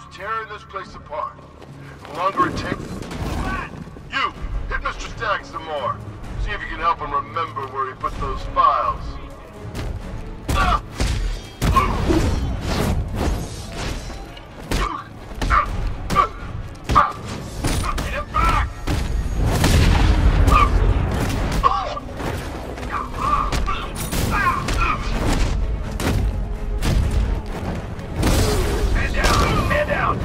tearing this place apart. The longer it takes... You! Hit Mr. Stagg some more. See if you can help him remember where he put those files. Get him back! Man down!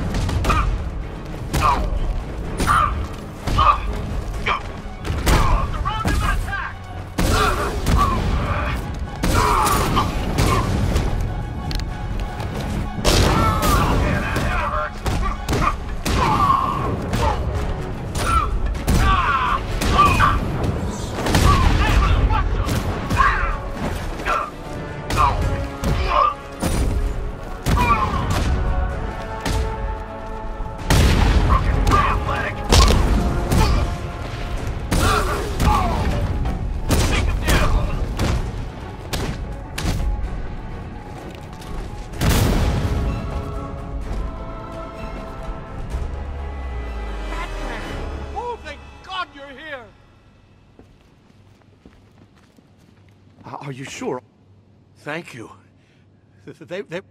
Surround him and attack! Are you sure? Thank you. They